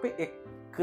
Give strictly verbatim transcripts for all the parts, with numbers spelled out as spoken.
पे एक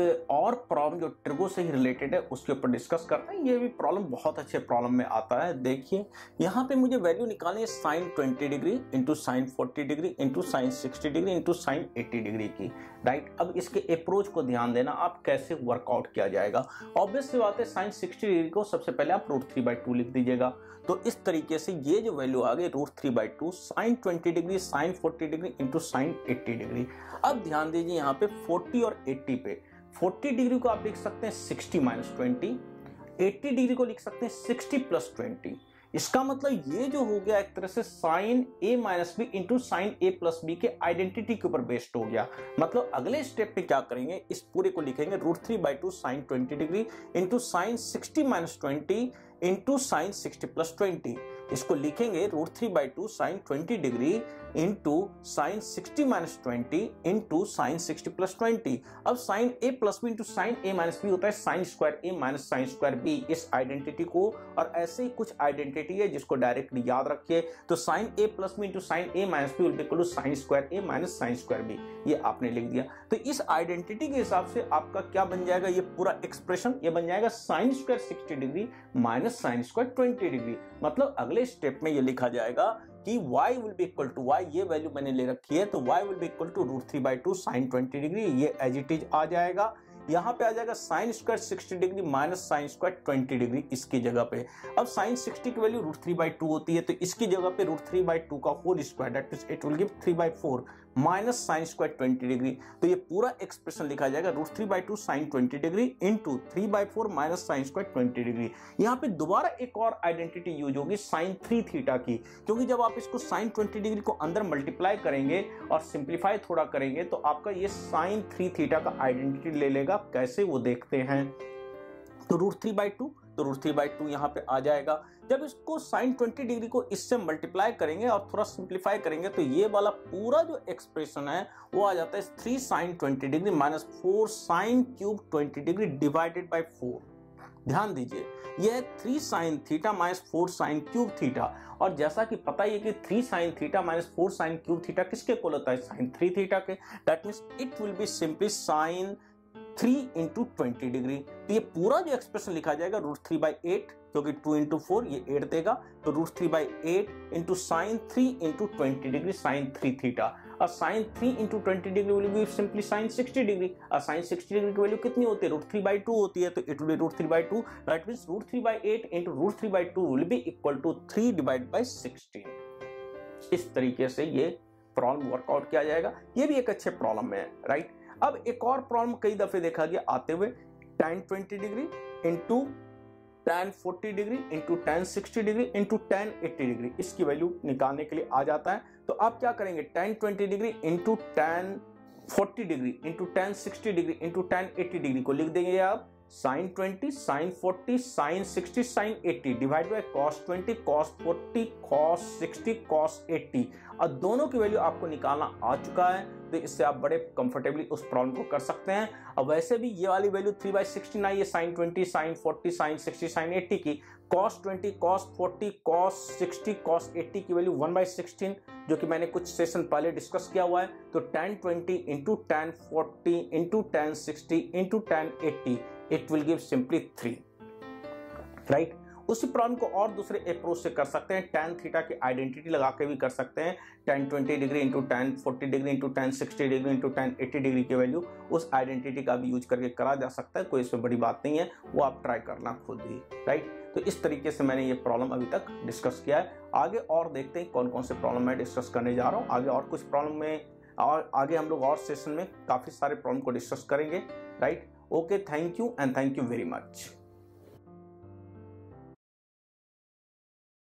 और प्रॉब्लम जो ट्रिगो से ही रिलेटेड है उसके ऊपर डिस्कस करते हैं। ये भी प्रॉब्लम बहुत अच्छे प्रॉब्लम में आता है। देखिए यहाँ पे मुझे वैल्यू निकालनी है sine twenty degree into sine forty degree into sine sixty degree into sine eighty degree की, राइट। अब इसके अप्रोच को ध्यान देना, आप कैसे वर्कआउट किया जाएगा। ऑब्वियस सी बात है, साइन सिक्सटी डिग्री को सबसे पहले आप रूट थ्री बाई टू लिख दीजिएगा। तो इस तरीके से ये जो वैल्यू आ गई root three by two sine twenty degree sine forty degree into sine eighty degree. अब ध्यान दीजिए यहाँ पे फोर्टी और एट्टी पे, फोर्टी डिग्री को आप लिख सकते हैं sixty minus twenty, eighty degree को लिख सकते हैं सिक्सटी प्लस ट्वेंटी। इसका मतलब ये जो हो गया एक तरह से sine A minus B into sine A plus B के आइडेंटिटी के ऊपर बेस्ड हो गया। मतलब अगले स्टेप पे क्या करेंगे, इस पूरे को लिखेंगे root three by two sine twenty degree into sine sixty minus twenty into sine sixty plus twenty. इसको लिखेंगे root three by two sine twenty degree into sine sixty minus twenty into sine sixty plus twenty. अब sine A plus B into sine A minus B होता है sine square A minus sine square B, इस identity को। और ऐसे ही कुछ identity है जिसको डायरेक्टली याद रखिए। तो sine A plus B into sine A minus B will be equal to sine square A minus sine square B, ये आपने लिख दिया। तो इस आइडेंटिटी के हिसाब से आपका क्या बन जाएगा, ये पूरा एक्सप्रेशन ये बन जाएगा sine square sixty degree minus sine square twenty degree. मतलब अगले स्टेप में ये लिखा जाएगा कि y will be equal to y, ये वैल्यू मैंने ले रखी है, तो y will be equal to root three by two sine twenty degree, ये एज इट इज आ जाएगा। यहाँ पे आ जाएगा sine square sixty degree minus sine square twenty degree इसकी जगह पे। अब साइन सिक्सटी की value root three by two होती है, तो इसकी जगह पे रूट थ्री बाई टू का whole square that is it will give three by four minus sine square twenty degree. तो ये पूरा एक्सप्रेशन लिखा जाएगा root three by two sine twenty degree into three by four minus sine square twenty degree. यहाँ पे दोबारा एक और आइडेंटिटी यूज होगी साइन थ्री थीटा की, क्योंकि जब आप इसको साइन ट्वेंटी डिग्री को अंदर मल्टीप्लाई करेंगे और सिंप्लीफाई थोड़ा करेंगे तो आपका ये साइन थ्री थीटा का आइडेंटिटी ले लेगा। कैसे वो देखते हैं। तो रूट थ्री बाई टू, तो रूट थ्री बाई टू यहाँ पे आ जाएगा। जब इसको साइन ट्वेंटी डिग्री को इससे मल्टीप्लाई करेंगे और थोड़ा सिंप्लीफाई करेंगे तो ये वाला पूरा जो एक्सप्रेशन है वो आ जाता है three sine twenty degree minus four sine cube twenty degree divided by four. ध्यान दीजिए यह three sine theta minus four sine cube theta, और जैसा कि पता ही है कि three sine theta minus four sine cube theta किसके इक्वल होता है, साइन थ्री थीटा के। That means it will be simply sine three into twenty degree. तो ये पूरा जो एक्सप्रेशन लिखा जाएगा रूट थ्री बाई एट, क्योंकि टू इंटू फोर ये एट देगा, तो root three by eight into sine three into twenty degree sine three theta. और sine three into twenty degree will be simply sine sixty degree. और sine sixty degree की value कितनी होती है, root three by two होती है, तो it will be root three by two. That means root three by eight into root three by two will be equal to three divide by sixteen. इस तरीके से ये प्रॉब्लम वर्कआउट किया जाएगा। ये भी एक अच्छे प्रॉब्लम है, राइट। अब एक और प्रॉब्लम कई दफे देखा गया आते हुए, tan twenty degree into tan forty degree into tan sixty degree into tan eighty degree, इसकी वैल्यू निकालने के लिए आ जाता है। तो आप क्या करेंगे, tan twenty degree into tan forty degree into tan sixty degree into tan eighty degree को लिख देंगे आप sine twenty sine forty sine sixty sine eighty divide by cos twenty cos forty cos sixty cos eighty. और दोनों की value आपको निकालना आ चुका है, तो इससे आप बड़े कंफर्टेबली उस प्रॉब्लम को कर सकते हैं। अब वैसे भी ये वाली वैल्यू थ्री बाई सिक्सटीन आई है, sine twenty sine forty sine sixty sine eighty की, cos twenty cos forty cos sixty cos eighty की वैल्यू वन बाई सिक्सटीन, जो कि मैंने कुछ सेशन पहले डिस्कस किया हुआ है। तो tan twenty into tan forty into tan sixty into tan eighty, it will give simply three, right. उसी प्रॉब्लम को और दूसरे अप्रोच से कर सकते हैं, tan थीटा की आइडेंटिटी लगा के भी कर सकते हैं। tan twenty degree into tan forty degree into tan sixty degree into tan eighty degree की वैल्यू उस आइडेंटिटी का भी यूज करके करा जा सकता है, कोई इसमें बड़ी बात नहीं है, वो आप ट्राई करना खुद ही, राइट। तो इस तरीके से मैंने ये प्रॉब्लम अभी तक डिस्कस किया है। आगे और देखते हैं कौन कौन से प्रॉब्लम मैं डिस्कस करने जा रहा हूँ। आगे और कुछ प्रॉब्लम में और आगे हम लोग और सेशन में काफी सारे प्रॉब्लम को डिस्कस करेंगे, right. Okay, thank you and thank you very much.